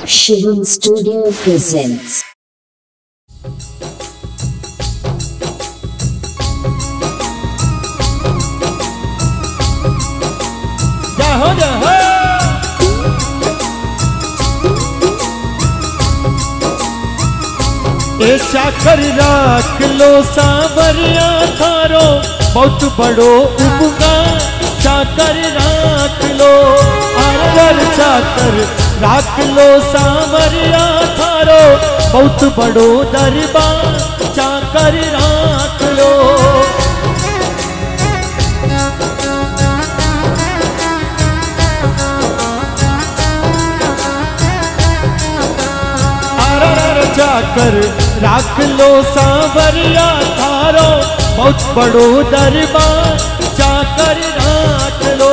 Shivam Studio presents. जाहो जाहो ए चाकर राख लो सांवरिया थारो बहुत बड़ो उपकार चाकर राख लो आकर चाकर राख लो सांवरिया थारो बहुत बड़ो दरबार चाकर राख लो जाकर राख लो सांवरिया थारो बहुत बड़ो दरबार जाकर राख लो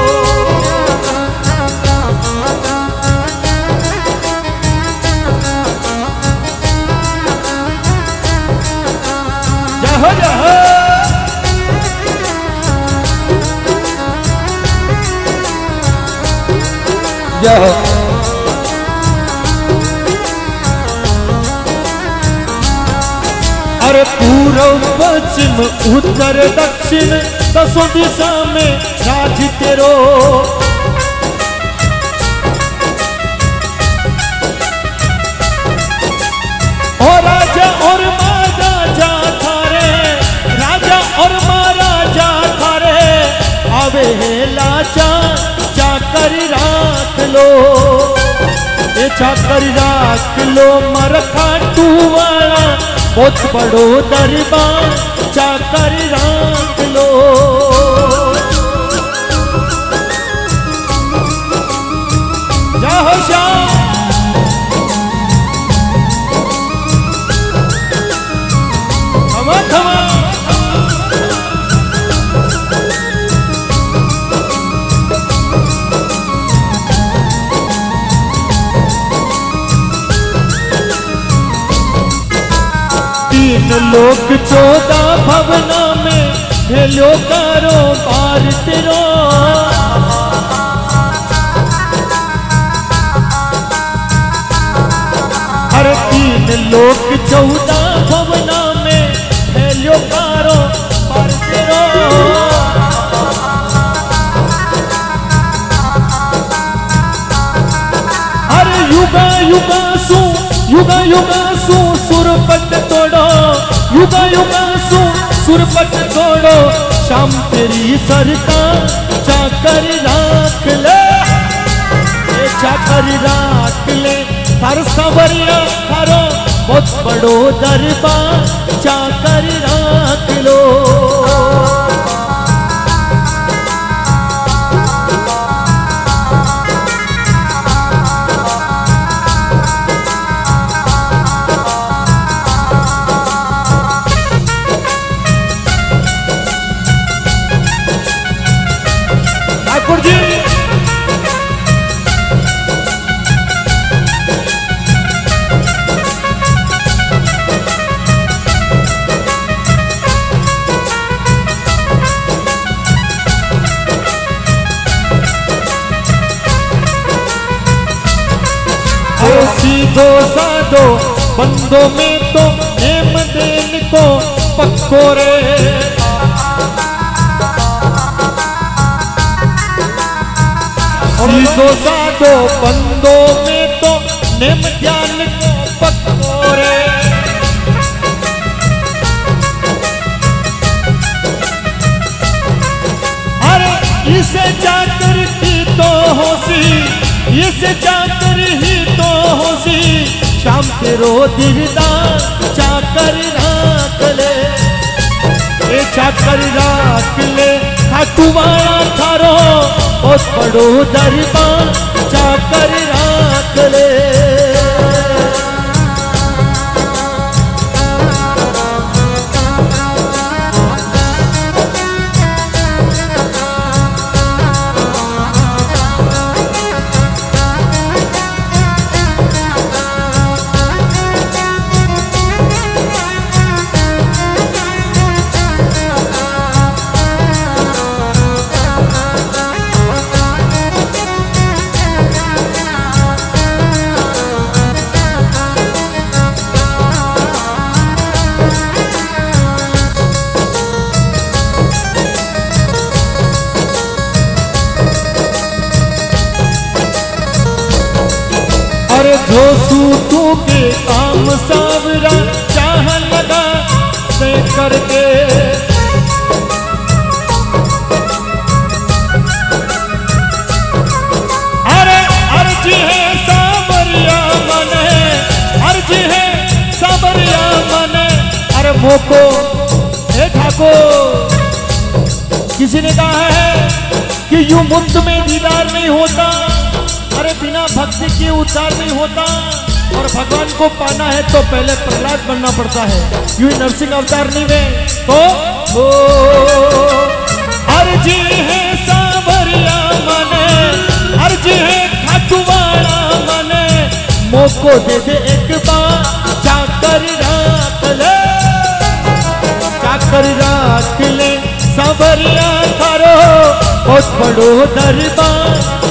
जाहो जाहो जाहो अरे पूर्व पश्चिम उत्तर दक्षिण दसों दिशा में राज तेरो और राजा और महाराजा थारे राजा और महाराजा थारे आवे है लाचा चाकर राख लो ये चाकर राख लो मरखा टूवाला बहुत बड़ो दरबार चाकर राख लो जाहो श्याम थमा थमा तीन लोक 14 भवना में भेलो कारोबार तेरो हर तीन लोक 14 भवना में भेलो कारोबार तेरो हर युगा युगा सु सुरपट तोड़ो युगा सु सुरपट तोड़ो शाम तेरी सरकार चाकर राख ले चाकर राख ले थार सांवरिया थारो बहुत बड़ो दरबार चाकर राख लो ठाकुर जी सीधो साधो बंदों में तो नेम देन को पक्को रे सीधो साधो बंदों में तो नेम ध्यान को पक्को रे अरे इसे जाकर की तो होशी इसे जाकर ही तो होशी शाम तेरो दिलदार चाकर राख ले ए चाकर राख ले खाटूवाला थारो बहुत बड़ो दरबार चाकर राख ले जो सूतू के काम सावरा चाह लगा से करके। अरे अर्जी है सावरिया मने, अर्जी है सावरिया मने। अरे मोको हे ठाकुर, किसी ने कहा है कि यूं मुफ्त में दीदार नहीं होता, अरे बिना भक्ति के उद्धार नहीं होता। और भगवान को पाना है तो पहले प्रहलाद बनना पड़ता है। यूं नरसिंह अवतार नहीं में तो अर्जी है सावरिया मने, अर्जी है खाटूवाड़ा मने। मोको दे दे एक बार जाकर राख ले, जाकर राख ले सावरिया थारो बहुत बड़ो दरबार।